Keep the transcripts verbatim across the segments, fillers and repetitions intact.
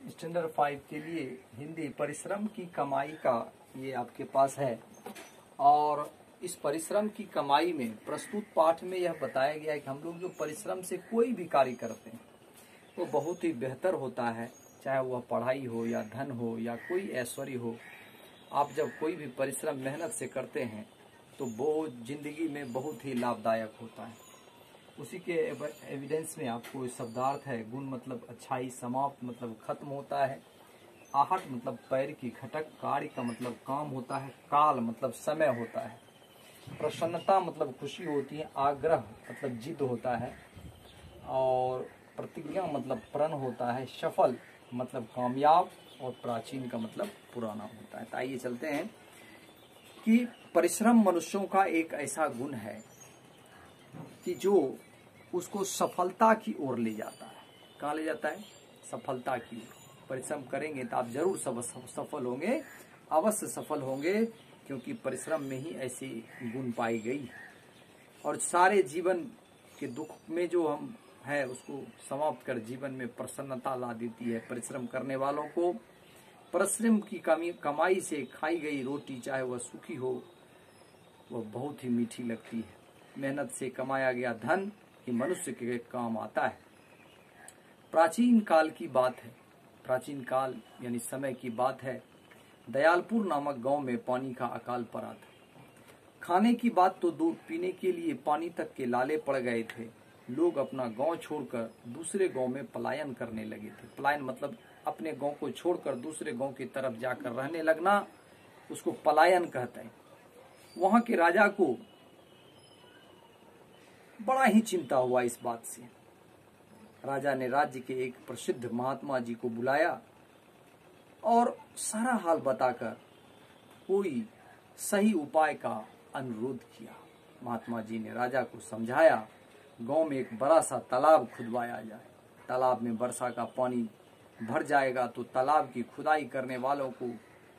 Standard five के लिए हिंदी परिश्रम की कमाई का ये आपके पास है। और इस परिश्रम की कमाई में प्रस्तुत पाठ में यह बताया गया है कि हम लोग जो परिश्रम से कोई भी कार्य करते हैं वो बहुत ही बेहतर होता है, चाहे वह पढ़ाई हो या धन हो या कोई ऐश्वर्य हो। आप जब कोई भी परिश्रम मेहनत से करते हैं तो वो जिंदगी में बहुत ही लाभदायक होता है। उसी के एविडेंस में आपको शब्दार्थ है। गुण मतलब अच्छाई, समाप्त मतलब खत्म होता है, आहट मतलब पैर की खटक, कार्य का मतलब काम होता है, काल मतलब समय होता है, प्रसन्नता मतलब खुशी होती है, आग्रह मतलब जिद होता है, और प्रतिज्ञा मतलब प्रण होता है, सफल मतलब कामयाब, और प्राचीन का मतलब पुराना होता है। तो आइए चलते हैं कि परिश्रम मनुष्यों का एक ऐसा गुण है कि जो उसको सफलता की ओर ले जाता है। कहाँ ले जाता है? सफलता की ओर। परिश्रम करेंगे तो आप जरूर सफल होंगे, अवश्य सफल होंगे, क्योंकि परिश्रम में ही ऐसी गुण पाई गई। और सारे जीवन के दुख में जो हम है उसको समाप्त कर जीवन में प्रसन्नता ला देती है। परिश्रम करने वालों को परिश्रम की कमी कमाई से खाई गई रोटी चाहे वह सूखी हो वह बहुत ही मीठी लगती है। मेहनत से कमाया गया धन ही मनुष्य के काम आता है। प्राचीन काल की बात है, प्राचीन काल यानी समय की बात है। दयालपुर नामक गांव में पानी का अकाल पड़ा था। खाने की बात तो दूर, पीने के लिए पानी तक के लाले पड़ गए थे। लोग अपना गांव छोड़कर दूसरे गांव में पलायन करने लगे थे। पलायन मतलब अपने गांव को छोड़कर दूसरे गांव की तरफ जाकर रहने लगना, उसको पलायन कहते हैं। वहां के राजा को बड़ा ही चिंता हुआ इस बात से। राजा ने राज्य के एक प्रसिद्ध महात्मा जी को बुलाया और सारा हाल बताकर कोई सही उपाय का अनुरोध किया। महात्मा जी ने राजा को समझाया, गांव में एक बड़ा सा तालाब खुदवाया जाए। तालाब में वर्षा का पानी भर जाएगा तो तालाब की खुदाई करने वालों को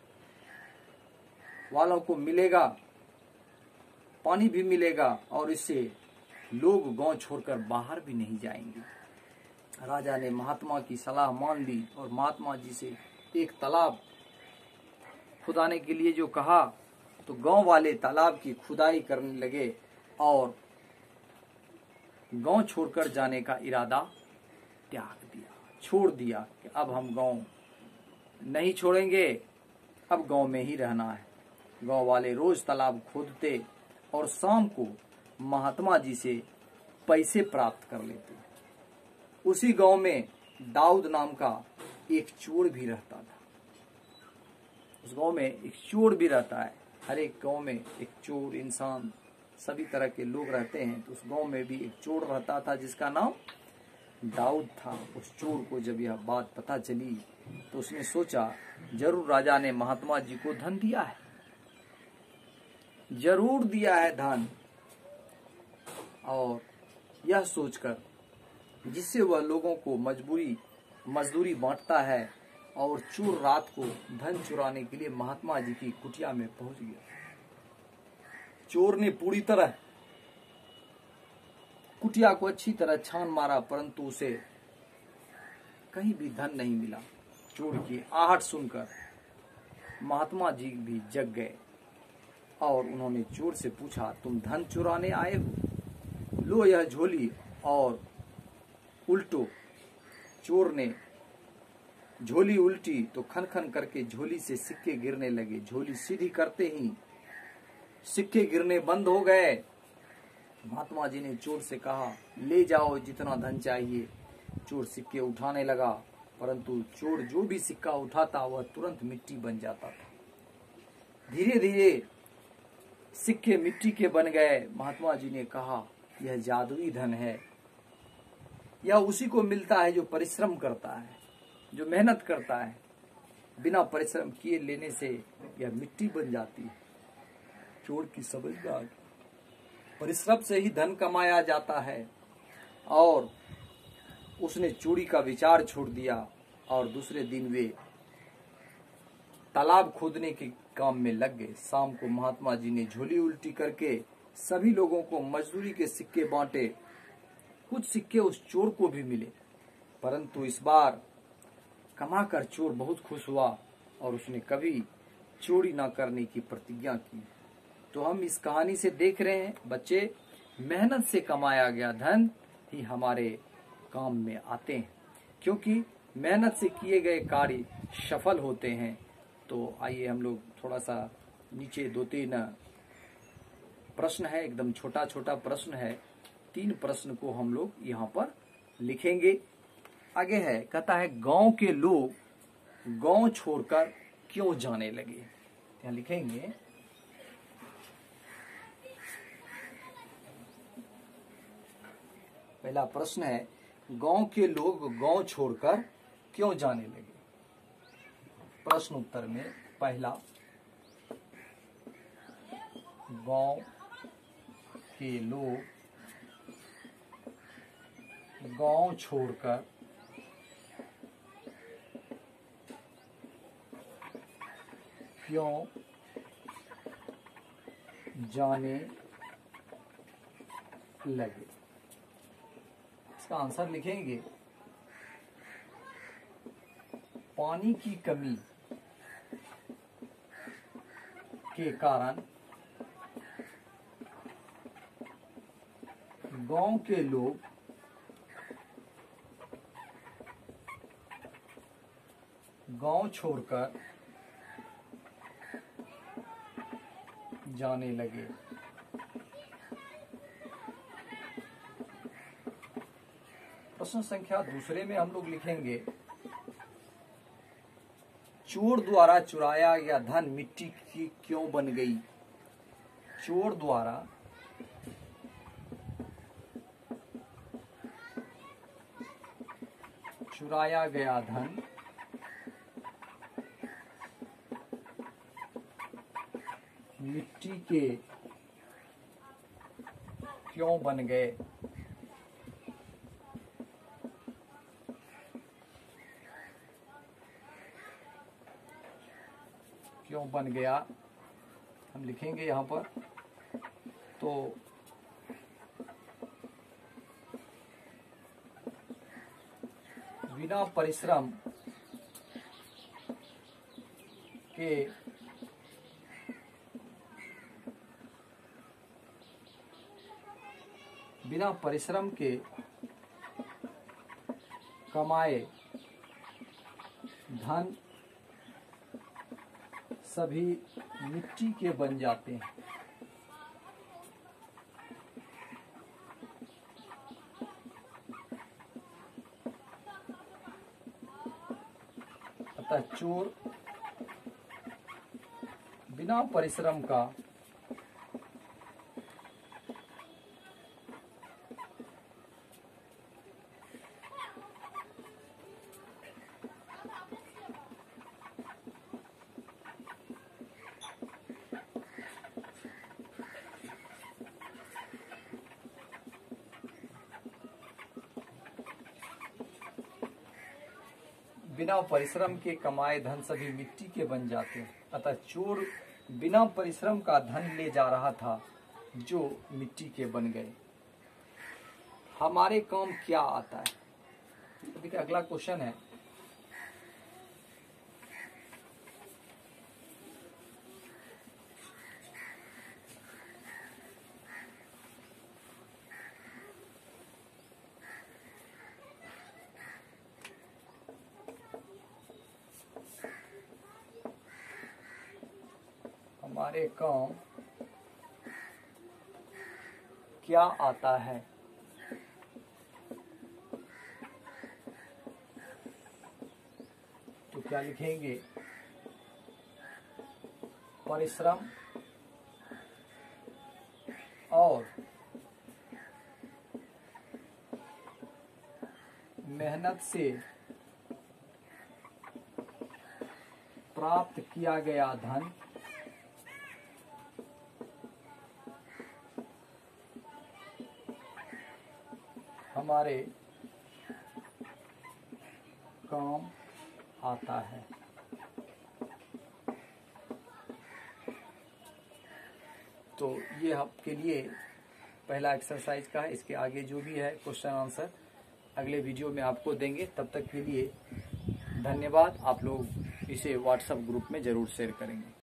वालों को मिलेगा, पानी भी मिलेगा, और इससे लोग गांव छोड़कर बाहर भी नहीं जाएंगे। राजा ने महात्मा की सलाह मान ली और महात्मा जी से एक तालाब खुदाने के लिए जो कहा तो गांव वाले तालाब की खुदाई करने लगे और गांव छोड़कर जाने का इरादा त्याग दिया, छोड़ दिया कि अब हम गांव नहीं छोड़ेंगे, अब गांव में ही रहना है। गांव वाले रोज तालाब खोदते और शाम को महात्मा जी से पैसे प्राप्त कर लेते। उसी गांव में दाऊद नाम का एक चोर भी रहता था। उस गांव में एक चोर भी रहता है। हर एक गांव में एक चोर इंसान, सभी तरह के लोग रहते हैं। तो उस गांव में भी एक चोर रहता था जिसका नाम दाऊद था। उस चोर को जब यह बात पता चली तो उसने सोचा जरूर राजा ने महात्मा जी को धन दिया है, जरूर दिया है धन। और यह सोचकर जिससे वह लोगों को मजबूरी मजदूरी बांटता है और चोर रात को धन चुराने के लिए महात्मा जी की कुटिया में पहुंच गया। चोर ने पूरी तरह कुटिया को अच्छी तरह छान मारा, परंतु उसे कहीं भी धन नहीं मिला। चोर की आहट सुनकर महात्मा जी भी जग गए और उन्होंने चोर से पूछा, तुम धन चुराने आए हो? लो यह झोली। और उल्टो चोर ने झोली उल्टी तो खन खन करके झोली से सिक्के गिरने लगे। झोली सीधी करते ही सिक्के गिरने बंद हो गए। महात्मा जी ने चोर से कहा, ले जाओ जितना धन चाहिए। चोर सिक्के उठाने लगा, परंतु चोर जो भी सिक्का उठाता वह तुरंत मिट्टी बन जाता था। धीरे धीरे सिक्के मिट्टी के बन गए। महात्मा जी ने कहा, यह जादुई धन है। यह उसी को मिलता है जो परिश्रम करता है, जो मेहनत करता है। बिना परिश्रम किए लेने से यह मिट्टी बन जाती है। चोर की समझ में आ गई, परिश्रम से ही धन कमाया जाता है। और उसने चोरी का विचार छोड़ दिया और दूसरे दिन वे तालाब खोदने के काम में लग गए। शाम को महात्मा जी ने झोली उल्टी करके सभी लोगों को मजदूरी के सिक्के बांटे। कुछ सिक्के उस चोर को भी मिले, परंतु इस बार कमाकर चोर बहुत खुश हुआ और उसने कभी चोरी ना करने की प्रतिज्ञा की। तो हम इस कहानी से देख रहे हैं बच्चे, मेहनत से कमाया गया धन ही हमारे काम में आते हैं, क्योंकि मेहनत से किए गए कार्य सफल होते हैं। तो आइए हम लोग थोड़ा सा नीचे दो तीन प्रश्न है, एकदम छोटा छोटा प्रश्न है, तीन प्रश्न को हम लोग यहाँ पर लिखेंगे। आगे है, कहता है गांव के लोग गांव छोड़कर क्यों जाने लगे। यहाँ लिखेंगे पहला प्रश्न है, गांव के लोग गांव छोड़कर क्यों जाने लगे। प्रश्न उत्तर में पहला, गांव के लोग गांव छोड़कर क्यों जाने लगे। इसका आंसर लिखेंगे, पानी की कमी के कारण गांव के लोग गांव छोड़कर जाने लगे। प्रश्न संख्या दूसरे में हम लोग लिखेंगे, चोर द्वारा चुराया गया धन मिट्टी की क्यों बन गई। चोर द्वारा चुराया गया धन मिट्टी के क्यों बन गए। क्यों बन गया हम लिखेंगे यहाँ पर। तो बिना परिश्रम के बिना परिश्रम के कमाए धन सभी मिट्टी के बन जाते हैं। अतः चोर बिना परिश्रम का बिना परिश्रम के कमाए धन सभी मिट्टी के बन जाते हैं। अतः चोर बिना परिश्रम का धन ले जा रहा था जो मिट्टी के बन गए। हमारे काम क्या आता है। देखिए अगला क्वेश्चन है, हमारे काम क्या आता है। तो क्या लिखेंगे, परिश्रम और मेहनत से प्राप्त किया गया धन हमारे काम आता है। तो ये आपके लिए पहला एक्सरसाइज का है। इसके आगे जो भी है क्वेश्चन आंसर अगले वीडियो में आपको देंगे। तब तक के लिए धन्यवाद। आप लोग इसे व्हाट्सएप ग्रुप में जरूर शेयर करेंगे।